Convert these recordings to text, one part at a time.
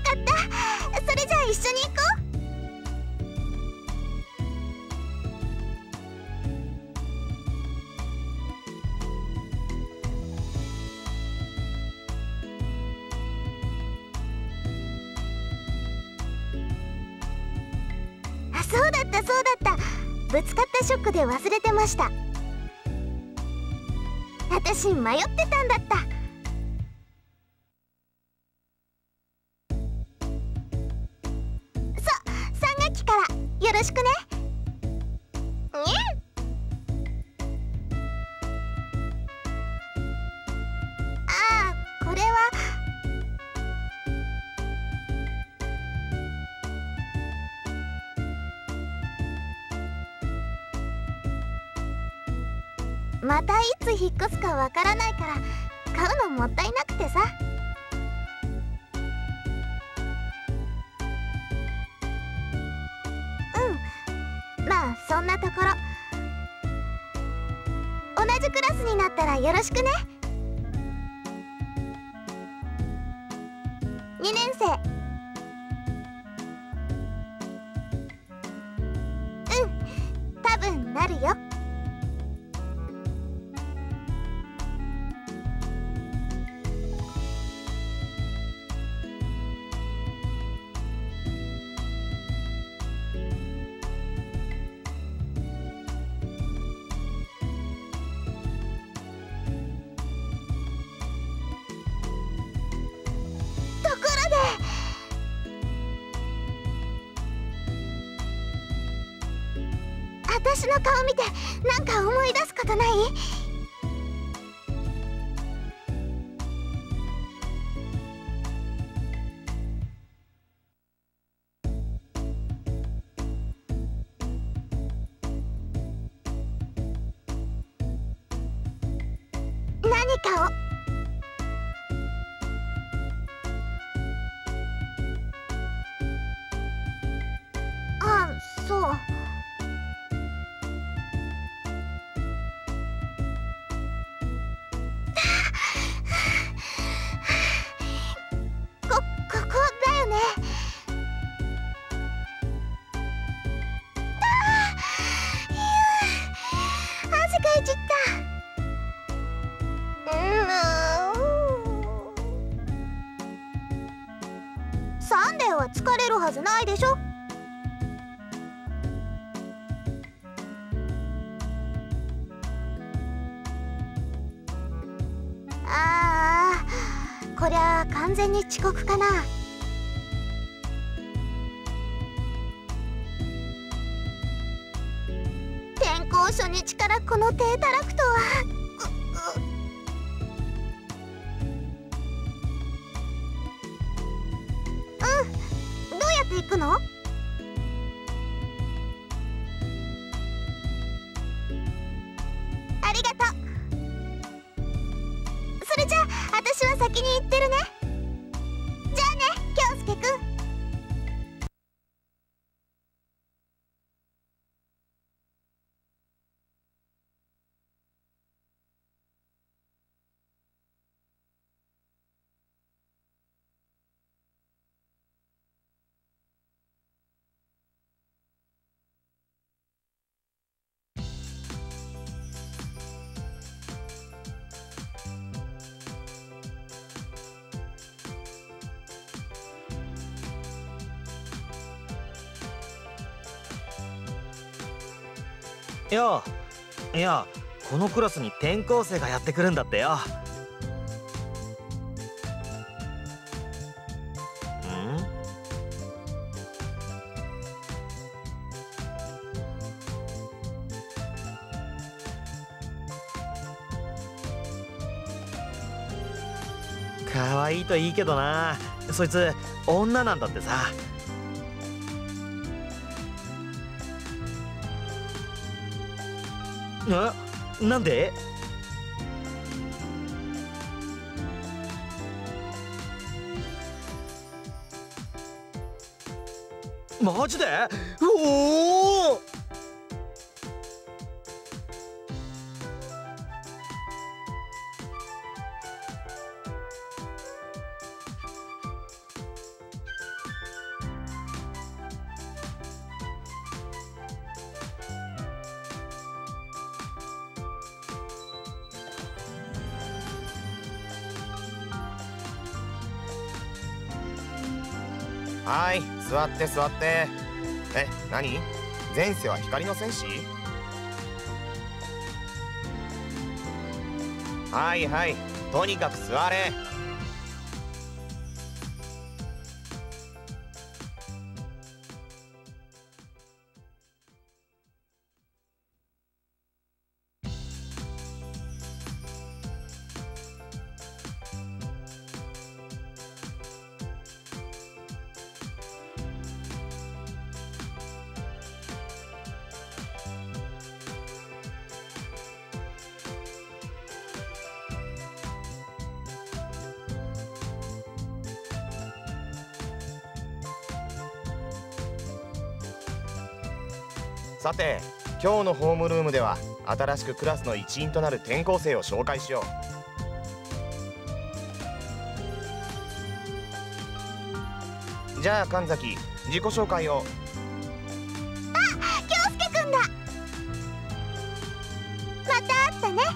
った。それじゃあ一緒に行こう。あ、そうだったそうだった。ぶつかったショックで忘れてました。私迷ってたんだった。3学期からよろしくね。ああ、これはまたいつ引っ越すかわからないから買うのもったいなくてさ。うん、まあそんなところ。同じクラスになったらよろしくね。2年生。うん、多分なるよ。私の顔見てなんか思い出すことない？何かを。あ、そう。ここだよね。汗かいちった。サンデーは疲れるはずないでしょ。ああ、こりゃ完全に遅刻かな。転校初日からこの低たらくとは。うん、どうやって行くの？ありがとう。それじゃあ私は先に行ってるね。じゃあね、京介くん。 いや、このクラスに転校生がやってくるんだってよ。可愛いといいけどな。そいつ女なんだってさ。なんで？マジで？おお！ はい、座って座って。何？前世は光の戦士？はいはい、とにかく座れ。さて、今日のホームルームでは新しくクラスの一員となる転校生を紹介しよう。じゃあ神崎、自己紹介を。 京介くんだ。また会ったね。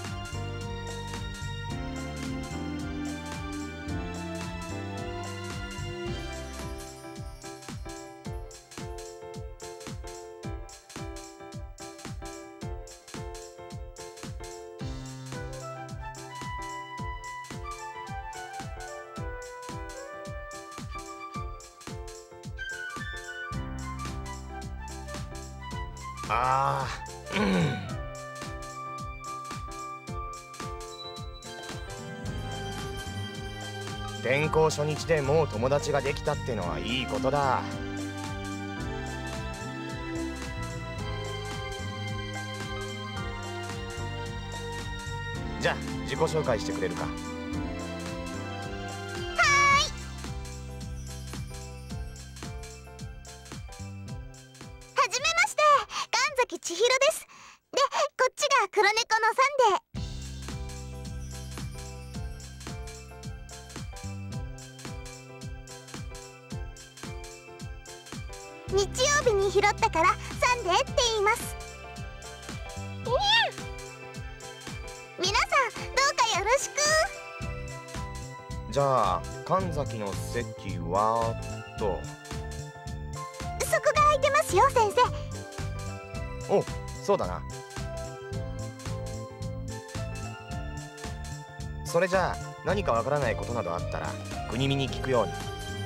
あー、転校初日でもう友達ができたってのはいいことだ。じゃあ自己紹介してくれるか。 はじめまして、神崎千尋です。で、こっちが黒猫のサンデー。日曜日に拾ったからサンデーって言います。皆さんどうかよろしく。 じゃあ神崎の席はと。 そこが空いてますよ、先生。 お、そうだな。それじゃあ何かわからないことなどあったら国見に聞くように。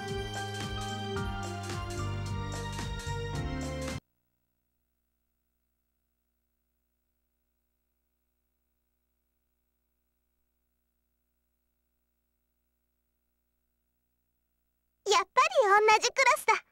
やっぱり同じクラスだ。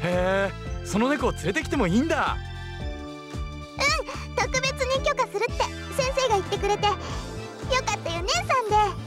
へえ、その猫を連れてきてもいいんだ。 特別に許可するって先生が言ってくれて、よかったよ姉さんで。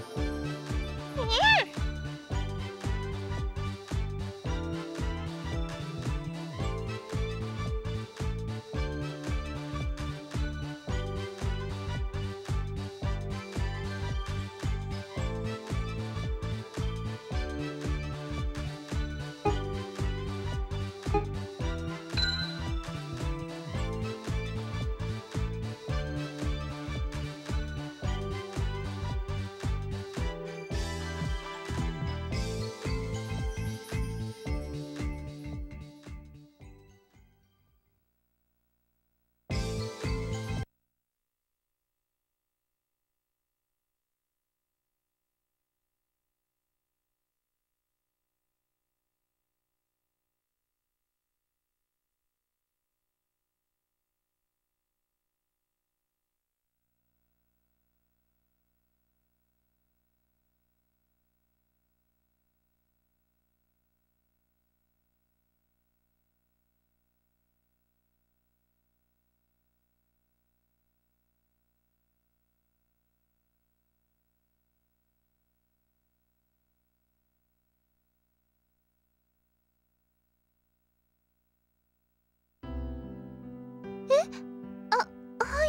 はい。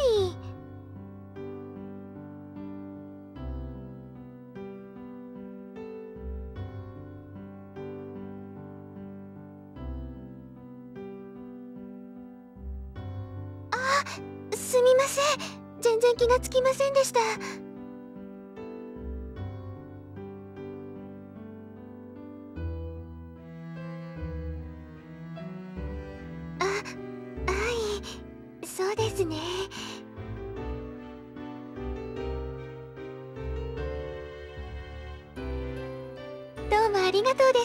すみません、全然気がつきませんでした。はい、そうですね。どうもありがとうです。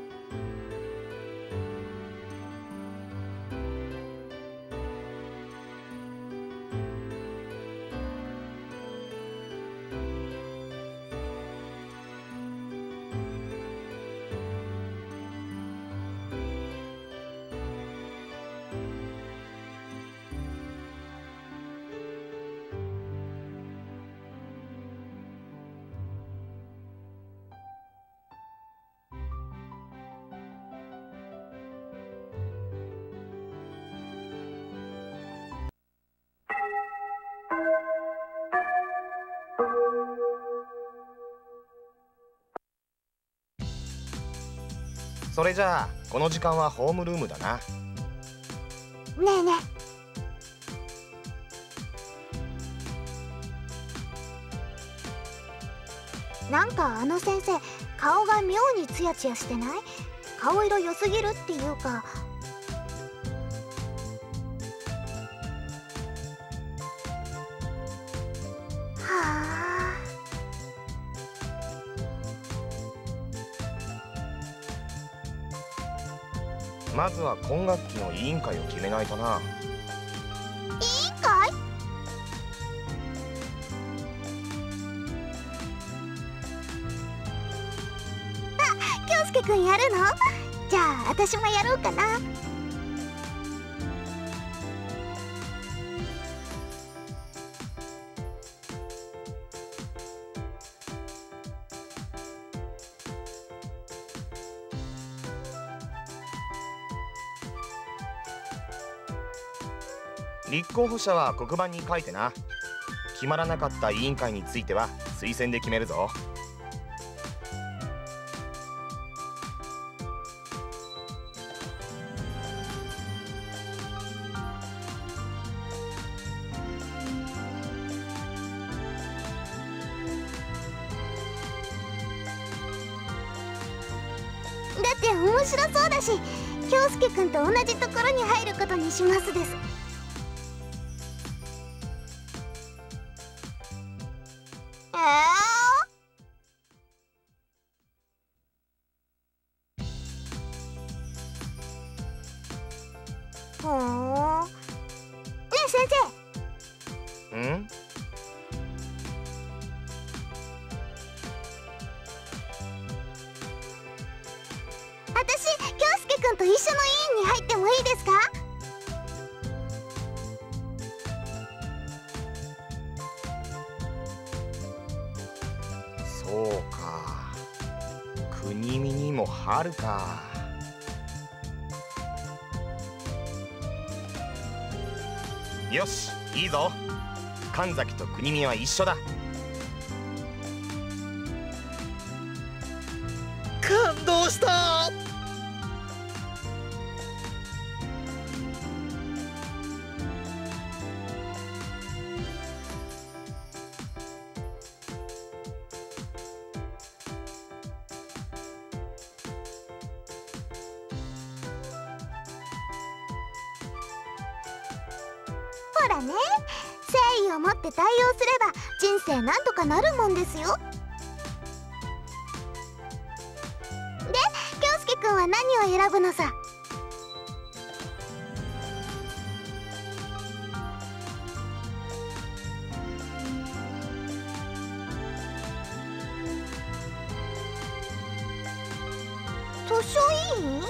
それじゃあこの時間はホームルームだな。 ねえねえ、なんかあの先生顔が妙にツヤツヤしてない？顔色良すぎるっていうか。はあ。 まずは今学期の委員会を決めないとな。 委員会？あ、京介くんやるの？じゃあ私もやろうかな。 立候補者は黒板に書いてな。決まらなかった委員会については推薦で決めるぞ。 だって面白そうだし、京介くんと同じところに入ることにしますです。ほーん。ねえ先生。 ん？ 私、京介くんと一緒の委員に入ってもいいですか？ そうか、国見にも春か。よし、いいぞ。神崎と国見は一緒だ。 感動した。 ほらね、誠意を持って対応すれば人生なんとかなるもんですよ。で、京介くんは何を選ぶのさ？図書委員？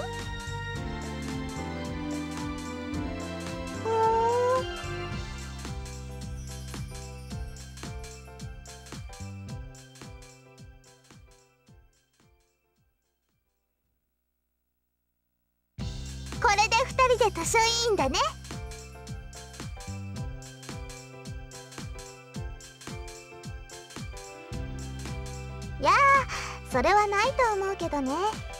これで2人で図書委員だね。いやー、それはないと思うけどね。